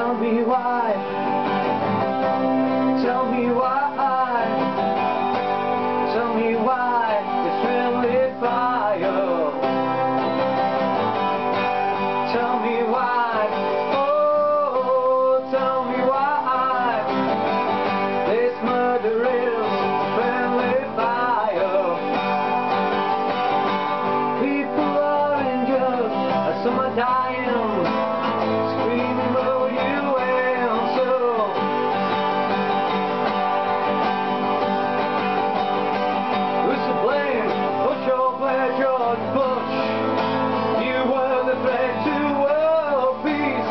Tell me why. Tell me why. Tell me why it's really fire. Tell me why. Oh, tell me why this murder is friendly fire. People are injured, some are dying, screaming, will you answer? Who's to blame? Bush or Blair, George Bush? You were the threat to world peace.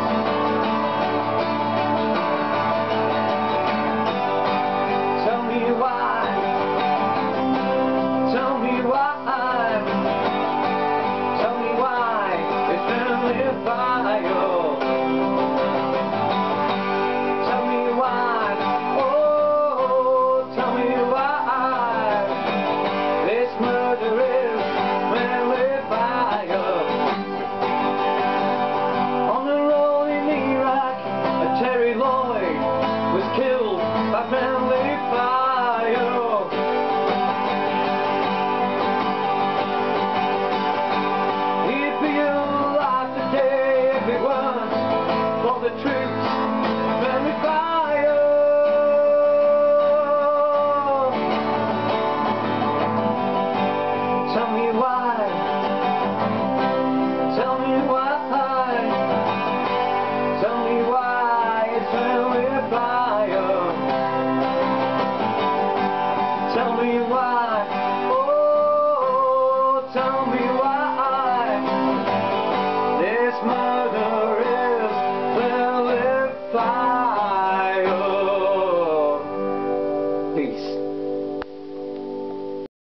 Tell me why. Tell me why. Tell me why it's friendly fire.